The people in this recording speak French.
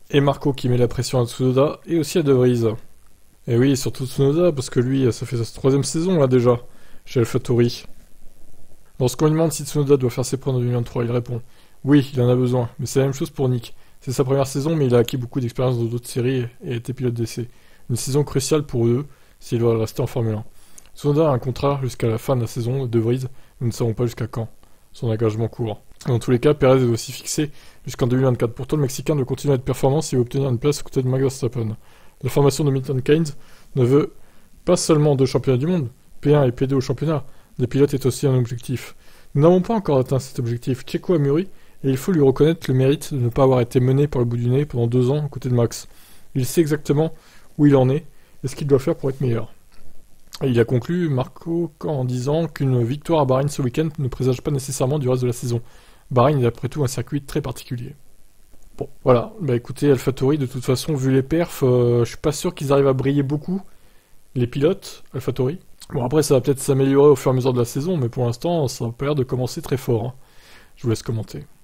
Et Marco qui met la pression à Tsunoda et aussi à De Vries. Et oui, surtout Tsunoda, parce que lui, ça fait sa troisième saison là déjà, chez AlphaTauri. Lorsqu'on lui demande si Tsunoda doit faire ses preuves en 2023, il répond oui, il en a besoin, mais c'est la même chose pour Nick. C'est sa première saison, mais il a acquis beaucoup d'expérience dans d'autres séries et a été pilote d'essai. Une saison cruciale pour eux s'ils veulent rester en Formule 1. Tsunoda a un contrat jusqu'à la fin de la saison de Vries, nous ne savons pas jusqu'à quand. Son engagement court. Dans tous les cas, Perez est aussi fixé jusqu'en 2024. Pourtant, le Mexicain doit continuer à être performant s'il veut obtenir une place aux côtés de Max Verstappen. La formation de Milton Keynes ne veut pas seulement 2 championnats du monde, P1 et P2 au championnat. Des pilotes est aussi un objectif. Nous n'avons pas encore atteint cet objectif. Checo a mûri, et il faut lui reconnaître le mérite de ne pas avoir été mené par le bout du nez pendant 2 ans aux côtés de Max. Il sait exactement où il en est et ce qu'il doit faire pour être meilleur. Et il a conclu, Marco, en disant qu'une victoire à Bahreïn ce week-end ne présage pas nécessairement du reste de la saison. Bahreïn est après tout un circuit très particulier. Bon, voilà. Bah écoutez, AlphaTauri, de toute façon, vu les perfs, je suis pas sûr qu'ils arrivent à briller beaucoup, les pilotes, AlphaTauri. Bon, après, ça va peut-être s'améliorer au fur et à mesure de la saison, mais pour l'instant, ça a pas l'air de commencer très fort. Hein. Je vous laisse commenter.